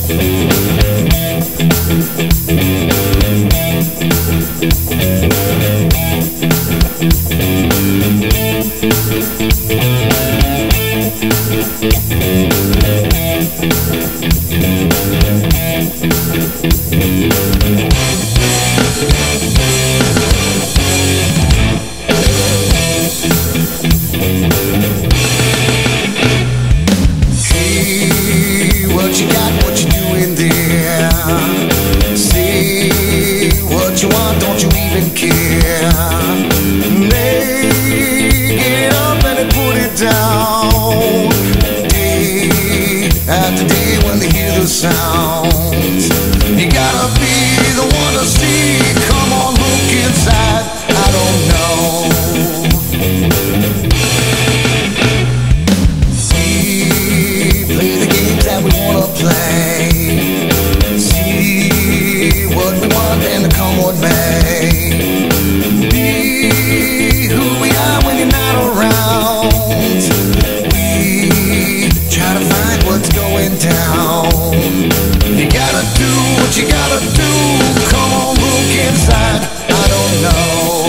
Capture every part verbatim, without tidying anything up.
Sounds. You gotta be the one to see. Come on, look inside. I don't know. We play the games that we wanna play. See what we want and come what may. Be who we are when you're not around. We try to find what's going down. You gotta do what you gotta do. Come on, look inside. I don't know.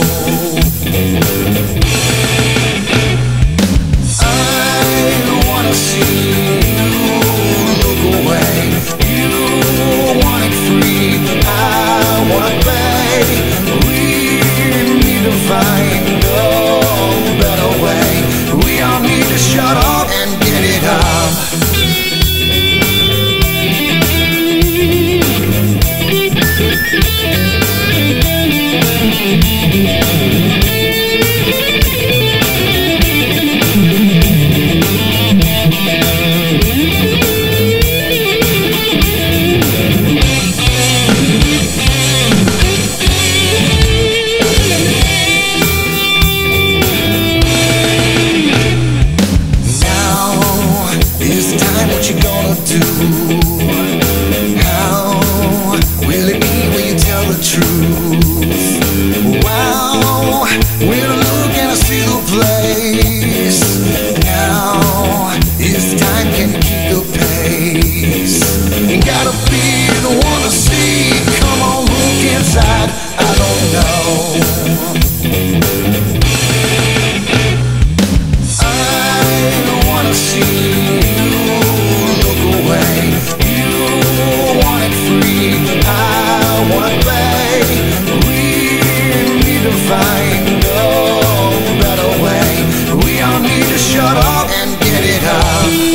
I wanna see you look away. You want it free. I wanna play. We need to find a better way. We all need to shut up and get it up. Shut up and get it up.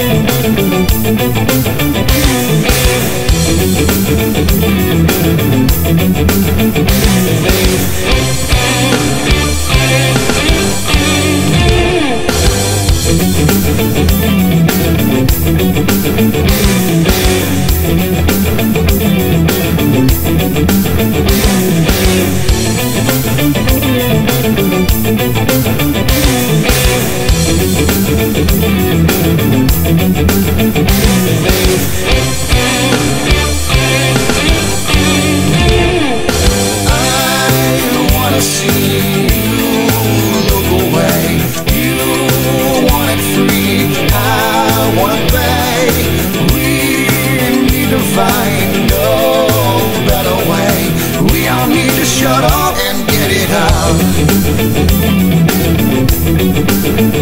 Shut up and get it out.